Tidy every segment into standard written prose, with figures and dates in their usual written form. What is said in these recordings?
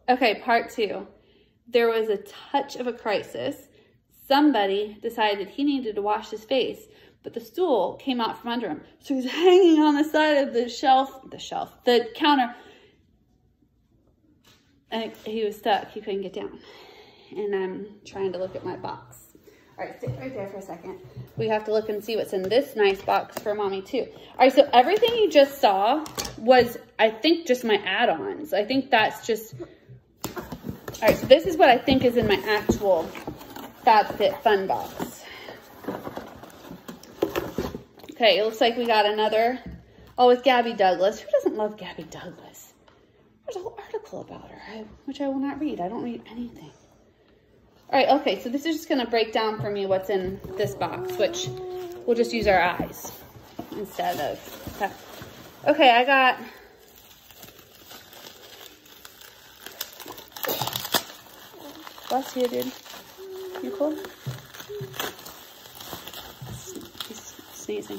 Okay, part 2. There was a touch of a crisis. Somebody decided he needed to wash his face, but the stool came out from under him. So he's hanging on the side of the counter. And he was stuck. He couldn't get down. And I'm trying to look at my box. All right, sit right there for a second. We have to look and see what's in this nice box for mommy too. All right, so everything you just saw was, I think, just my add-ons. I think that's just, all right, so this is what I think is in my actual FabFitFun box. Okay, it looks like we got another, oh, with Gabby Douglas. Who doesn't love Gabby Douglas? There's a whole article about her, which I will not read. I don't read anything. All right, okay, so this is just gonna break down for me what's in this box, which we'll just use our eyes instead of that. Okay, I got, bless you, dude. You cool? He's sneezing.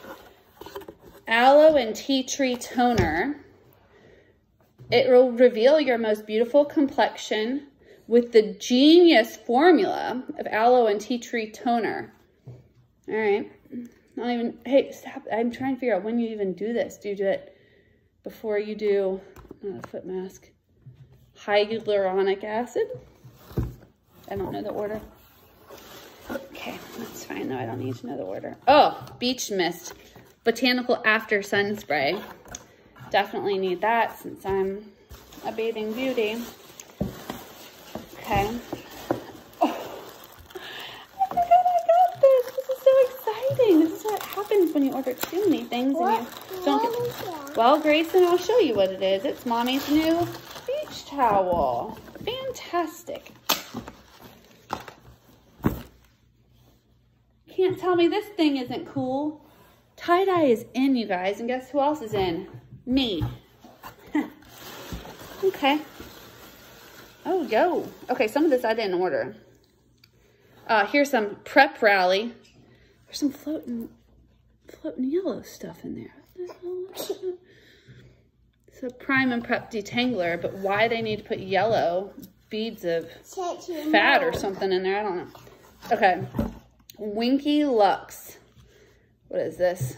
Aloe and tea tree toner. It will reveal your most beautiful complexion with the genius formula of aloe and tea tree toner. All right. Not even, hey, stop. I'm trying to figure out when you even do this. Do you do it before you do, not a foot mask, hyaluronic acid? I don't know the order. Okay, that's fine though. I don't need to know the order. Oh, beach mist, botanical after sun spray. Definitely need that since I'm a bathing beauty. Okay. Oh, I forgot I got this. This is so exciting. This is what happens when you order too many things and you don't get. Well, Grayson, I'll show you what it is. It's mommy's new beach towel. Fantastic. Can't tell me this thing isn't cool. Tie-dye is in, you guys, and guess who else is in? Me. Okay. Oh, yo. Okay, some of this I didn't order. Here's some Prep Rally. There's some floating yellow stuff in there. It's a Prime and Prep Detangler, but why they need to put yellow beads of fat or something in there, I don't know. Okay. Winky Lux. What is this?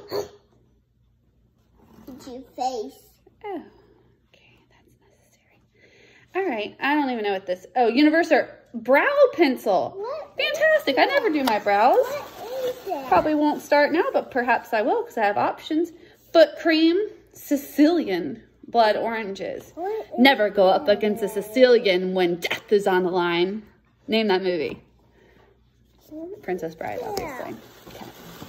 It's your face. Oh, okay, that's necessary. All right, I don't even know what this. Oh, Universal Brow Pencil. What? Fantastic. I never do my brows. What is that? Probably won't start now, but perhaps I will because I have options. Foot cream, Sicilian blood oranges. Never go up against a Sicilian when death is on the line. Name that movie. Princess Bride, obviously. Okay.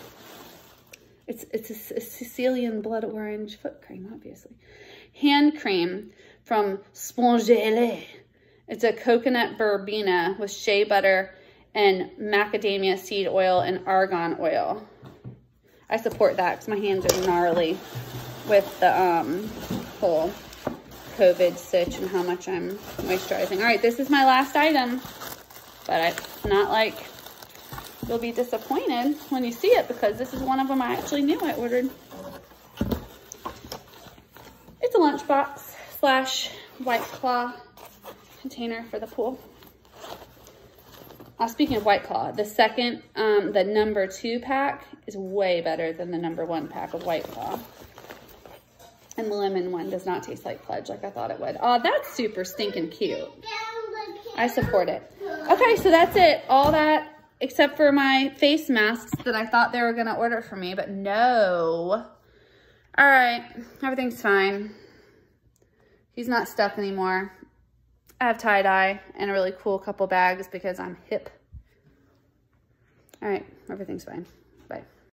It's a Sicilian blood orange foot cream, obviously. Hand cream from Spongele. It's a coconut verbena with shea butter and macadamia seed oil and argan oil. I support that because my hands are gnarly with the whole COVID sitch and how much I'm moisturizing. All right, this is my last item, but it's not like you'll be disappointed when you see it because this is one of them I actually knew I ordered. It's a lunchbox / White Claw container for the pool. Speaking of White Claw, the second, the number 2 pack is way better than the number 1 pack of White Claw. And the lemon one does not taste like Pledge like I thought it would. Oh, that's super stinking cute. I support it. Okay, so that's it. All that except for my face masks that I thought they were going to order for me, but no. All right, everything's fine. He's not stuck anymore. I have tie-dye and a really cool couple bags because I'm hip. All right, everything's fine. Bye.